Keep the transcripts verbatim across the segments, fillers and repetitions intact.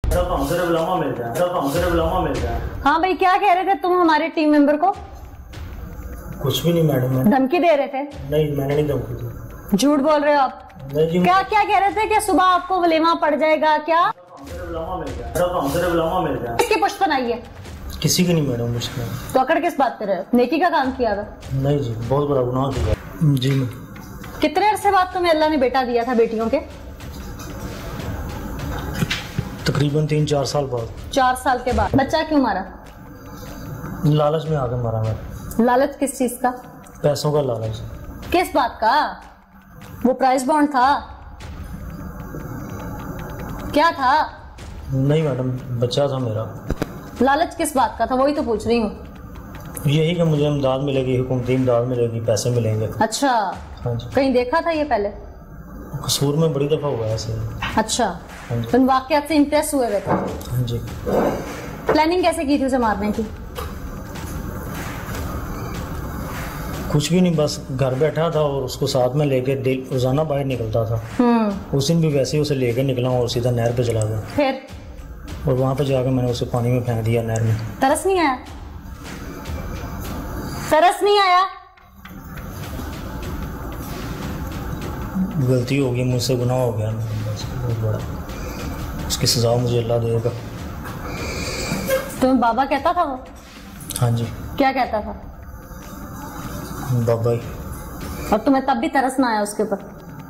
मिल जाए मिल जाए। हाँ भाई, क्या कह रहे थे तुम हमारे टीम मेंबर को? कुछ भी नहीं मैडम। धमकी दे रहे थे? नहीं, मैंने नहीं धमकी दी। झूठ बोल रहे हो आप। नहीं जी। क्या क्या कह रहे थे कि सुबह आपको वलीमा पड़ जाएगा? क्या मिल जाए। किसकी पुष्ट बनाई है? किसी की नहीं मैडम। मुझसे तो अकड़ किस बात कर रहे हो? नेकी का काम किया था? नहीं जी, बहुत बड़ा गुनाह किया जी। मैं कितने अरसे बाद तुम्हें अल्लाह ने बेटा दिया था बेटियों के? तकरीबन तीन चार साल बाद। चार साल के बाद बच्चा क्यों मारा? लालच में आकर मारा मैं। लालच किस चीज का? पैसों का लालच। किस बात का? वो प्राइस बॉन्ड था? क्या था? नहीं मैडम, बच्चा था मेरा। लालच किस बात का था, वही तो पूछ रही हूँ। यही कि मुझे इमदाद मिलेगी, हुकूमती इमदाद मिलेगी, पैसे मिलेंगे। अच्छा। हाँ जी। कहीं देखा था ये पहले? कसूर में बड़ी दफा हुआ है ऐसे। अच्छा। हाँ जी। तुम वाकयात से इम्प्रेस हुए हुए थे? हाँ जी। प्लानिंग कैसे की थी उसे मारने की? कुछ भी नहीं, बस घर बैठा था और उसको साथ में लेके रोजाना बाहर निकलता था। हम्म। उस दिन भी वैसे ही उसे लेकर निकला और सीधा नहर पे चला गया। फिर? और वहां पे जाकर मैंने उसे पानी में फेंक दिया, नहर में। तरस नहीं आया? तरस नहीं आया? गलती हो गई मुझसे, गुनाह हो गया बस, बहुत बड़ा। उसकी सजा मुझे अल्लाह देगा। तुम्हें बाबा कहता था वो? हाँ जी। क्या कहता था? बाबा ही। और तुम्हें तब भी तरस ना आया उसके ऊपर?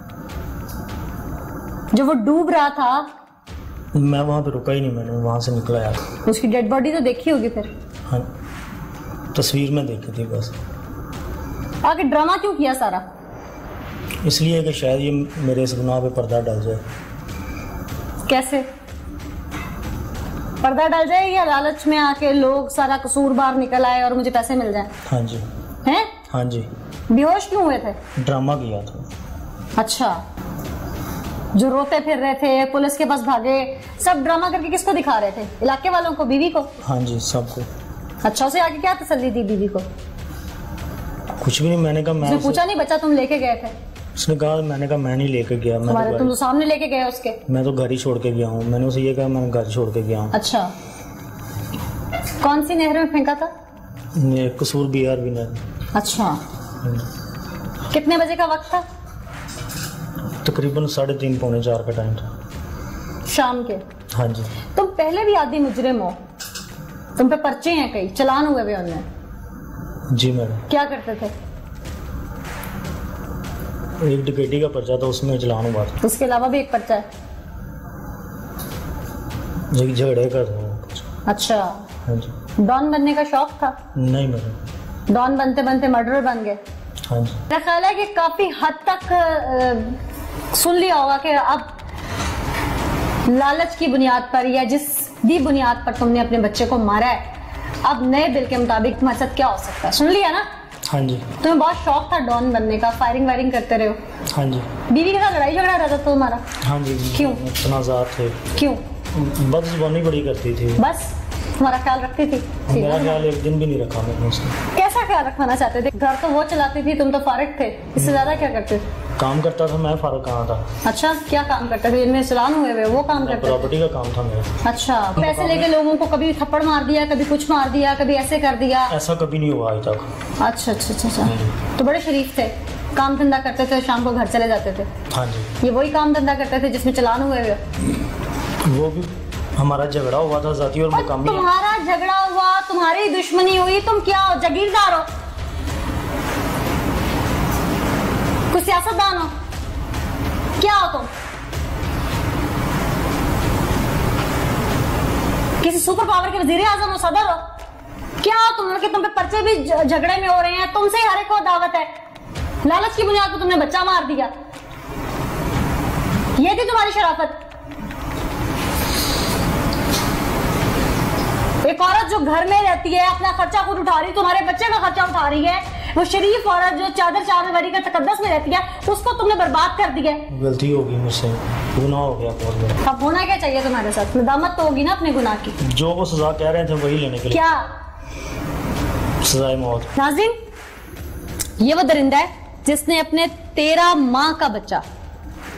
जो वो डूब रहा था, मैं वहां पे रुका ही नहीं, मैंने वहां से निकला यार। उसकी डेड बॉडी तो देखी होगी फिर? हाँ, तस्वीर में देखी थी बस। आगे ड्रामा क्यों किया सारा? इसलिए कि शायद ये मेरे इस गुनाह पे पर्दा डाल जाए। कैसे पर्दा डाल जाए? या लालच में आके लोग सारा कसूर बाहर निकल आए और मुझे पैसे मिल जाए? हाँ जी। हैं? हाँ जी। बेहोश क्यों हुए थे? ड्रामा किया था। अच्छा। जो रोते फिर रहे थे, पुलिस के पास भागे, सब ड्रामा करके किसको दिखा रहे थे? इलाके वालों को, बीवी को? हाँ जी, सबको। अच्छा, उसे आगे क्या तसल्ली दी बीवी को? कुछ भी नहीं, मैंने कहा मैं। उसने पूछा नहीं बच्चा तुम लेके गए थे? उसने कहा, मैंने कहा मैं नहीं लेके गया। तुम्हारे मैं तुम तो सामने लेके गए उसके। मैं तो घर ही छोड़ के गया हूँ। मैंने उसे ये कहा, मैं घर छोड़ के गया हूँ। अच्छा। कौन सी नहर में फेंका था? ये कसूर बिहार भी नहीं। अच्छा। कितने बजे का वक्त था? तकरीबन साढ़े तीन पौने चार का टाइम था, शाम के। हाँ जी। तुम पहले भी आदि मुजरिम हो, तुम पे पर्चे हैं, कई चलान हुए हुए उनमें। जी मैडम। क्या करते थे? एक डकैती का पर्चा था, उसमें चलान हुआ था। उसके अलावा भी एक पर्चा है? झगड़े का था। अच्छा। हाँ जी। डॉन बनने का शौक था? नहीं मैडम। डॉन बनते बनते मर्डर बन गए? हाँ जी। मेरा ख्याल है कि काफी हद तक आ, सुन लिया होगा कि अब लालच की बुनियाद पर या जिस भी बुनियाद पर तुमने अपने बच्चे को मारा है, अब नए बिल के मुताबिक तुम्हारे साथ क्या हो सकता है? सुन लिया ना? हाँ जी। तुम्हें बहुत शौक था डॉन बनने का, फायरिंग वायरिंग करते रहे हो? हाँ जी। बीवी के साथ लड़ाई झगड़ा रहता था तुम्हारा? हाँ जी। क्यों? तनाज़ात थे। क्यों? बदज़ुबानी बड़ी करती थी। बस तुम्हारा ख्याल रखती थी? मेरा ख्याल एक दिन भी नहीं रखा मैंने उसका। कैसा ख्याल रखवाना चाहते थे? घर तो वो चलाती थी, तुम तो फारिग थे, इससे ज्यादा क्या करते थे? काम करता था मैं, फारिग कहाँ था। अच्छा, क्या काम करते थे? इनमें चलान हुए हुए वो काम करते थे? प्रॉपर्टी का काम था मेरा। अच्छा। पैसे लेके लोगों को कभी थप्पड़ मार दिया, कभी कुछ मार दिया, कभी ऐसे कर दिया? ऐसा कभी नहीं हुआ आज तक। अच्छा अच्छा अच्छा अच्छा। तो बड़े शरीफ थे, काम धंधा करते थे, शाम को घर चले जाते थे? हाँ जी। ये वही काम धंधा करते थे जिसमें चलान हुए हुए? वो भी हमारा झगड़ा हुआ था जाती और मुकामी। तुम्हारा झगड़ा हुआ, तुम्हारी दुश्मनी हुई, तुम क्या हो? जागीरदार हो? कुछ सियासतदान हो? क्या हो तुम? किसी सुपर पावर के वजीर आजम हो, सदर हो? क्या हो तुम? कि तुम पे पर्चे भी झगड़े में हो रहे हैं, तुमसे हर एक को दावत है। लालच की बुनियाद पर तुमने बच्चा मार दिया, ये थी तुम्हारी शराफत? एक औरत जो घर में रहती है, अपना खर्चा खुद उठा रही, तुम्हारे बच्चे का खर्चा उठा रही है, वो शरीफ औरत जो चादर चादर का तकद्दस में रहती है, उसको तुमने बर्बाद कर दिया। गलती होगी मुझसे, गुनाह हो गया बहुत बड़ा। अब होना क्या चाहिए तुम्हारे साथ? नदामत तो होगी ना अपने गुनाह की? जो वो सजा कह रहे थे वही लेने के लिए। क्या? सजाए मौत। नाज़रीन, ये वो दरिंदा है जिसने अपने तेरह माह का बच्चा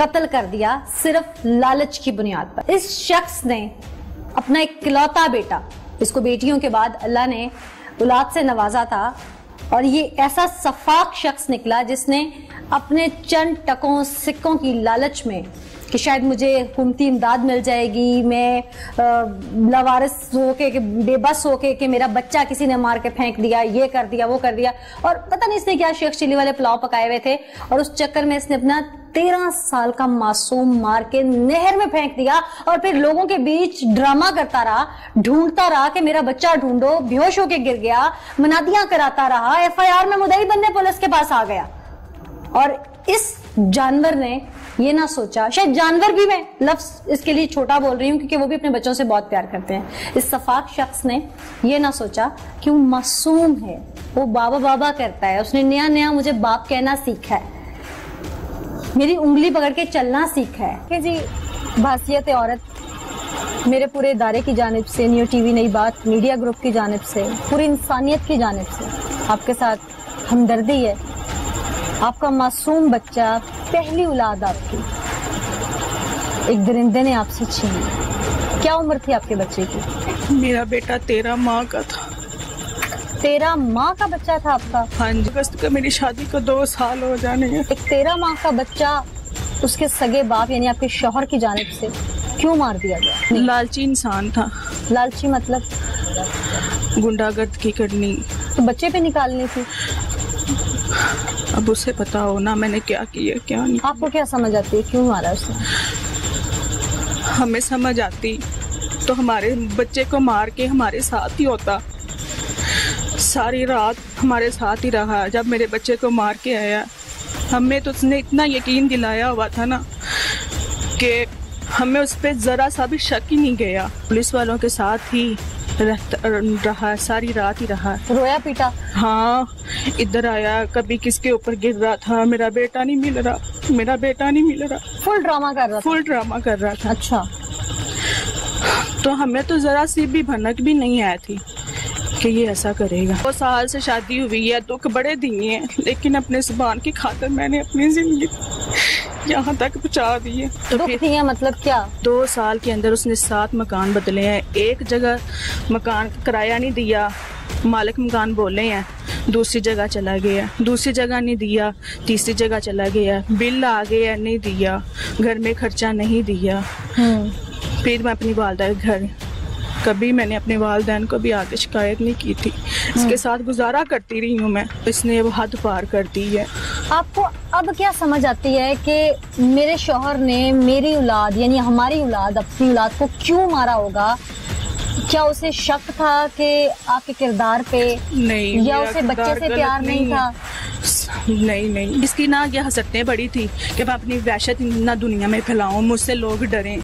कत्ल कर दिया सिर्फ लालच की बुनियाद पर। इस शख्स ने अपना एक इकलौता बेटा, इसको बेटियों के बाद अल्लाह ने औलाद से नवाजा था, और ये ऐसा सफाक शख्स निकला जिसने अपने चंद टकों सिक्कों की लालच में कि शायद मुझे हुकूमती इमदाद मिल जाएगी, मैं लवारिस होके बेबस होके कि मेरा बच्चा किसी ने मार के फेंक दिया, ये कर दिया वो कर दिया, और पता नहीं इसने क्या शेख चिली वाले पुलाव पकाए हुए थे, और उस चक्कर में इसने अपना तेरह साल का मासूम मार के नहर में फेंक दिया, और फिर लोगों के बीच ड्रामा करता रहा, ढूंढता रहा कि मेरा बच्चा ढूंढो, बेहोश होके गिर गया, मनादियां कराता रहा, एफ आई आर में मुद्दई बनने पुलिस के पास आ गया। और इस जानवर ने ये ना सोचा, शायद जानवर भी मैं लफ्ज इसके लिए छोटा बोल रही हूँ क्योंकि वो भी अपने बच्चों से बहुत प्यार करते हैं, इस सफाक शख्स ने ये ना सोचा कि वो मासूम है, वो बाबा बाबा करता है, उसने नया नया मुझे बाप कहना सीखा है, मेरी उंगली पकड़ के चलना सीखा है कि जी भासियत औरत मेरे पूरे इदारे की जानिब से, न्यू टीवी नई बात मीडिया ग्रुप की जानिब से, पूरी इंसानियत की जानिब से आपके साथ हमदर्दी है। आपका मासूम बच्चा, पहली औलाद आपकी, एक दरिंदे ने आपसे छीन ली। क्या उम्र थी आपके बच्चे की? मेरा बेटा तेरह माह का था। तेरह माह का बच्चा था आपका? हाँ जी, अगस्त का मेरी शादी को दो साल हो जाने हैं। एक तेरह माह का बच्चा उसके सगे बाप यानी आपके शौहर की जानिब से क्यों मार दिया गया? लालची इंसान था। लालची मतलब? गुंडागर्द की करनी। तो बच्चे पे निकालनी थी। अब उसे पता हो ना मैंने क्या किया क्या नहीं। आपको क्या समझ आती है क्यों मारा उसने? हमें समझ आती तो हमारे बच्चे को मार के हमारे साथ ही होता, सारी रात हमारे साथ ही रहा। जब मेरे बच्चे को मार के आया, हमें तो उसने इतना यकीन दिलाया हुआ था ना कि हमें उस पर जरा सा भी शक ही नहीं गया। पुलिस वालों के साथ ही रहा, सारी रात ही रहा। रोया पीटा? हाँ, इधर आया, कभी किसके ऊपर गिर रहा था, मेरा बेटा नहीं मिल रहा, मेरा बेटा नहीं मिल रहा। फुल ड्रामा कर रहा था? फुल ड्रामा कर रहा था। अच्छा। तो हमें तो जरा सी भी भनक भी नहीं आई थी कि ये ऐसा करेगा। दो साल से शादी हुई है, दुख बड़े दिए हैं, लेकिन अपने जुबान की खातिर मैंने अपनी जिंदगी यहाँ तक पहुँचा दी है। तो दुख दिए मतलब क्या? दो साल के अंदर उसने सात मकान बदले हैं। एक जगह मकान किराया नहीं दिया, मालिक मकान बोले हैं, दूसरी जगह चला गया, दूसरी जगह नहीं दिया, तीसरी जगह चला गया, बिल आ गया नहीं दिया, घर में खर्चा नहीं दिया। फिर मैं अपनी वालदा के घर, कभी मैंने अपने वालिदैन को भी आगे शिकायत नहीं की थी, इसके साथ गुजारा करती रही हूँ मैं। इसने अब हद पार कर दी है। आपको अब क्या समझ आती है कि मेरे शौहर ने मेरी औलाद यानी हमारी औलाद, अपनी औलाद को क्यों मारा होगा? क्या उसे शक था कि आपके किरदार पे? नहीं, या उसे बच्चे से प्यार नहीं, नहीं था? नहीं नहीं, इसकी ना ये हसरतें बड़ी थी कि मैं अपनी वहशत ना दुनिया में फैलाऊं, मुझसे लोग डरें।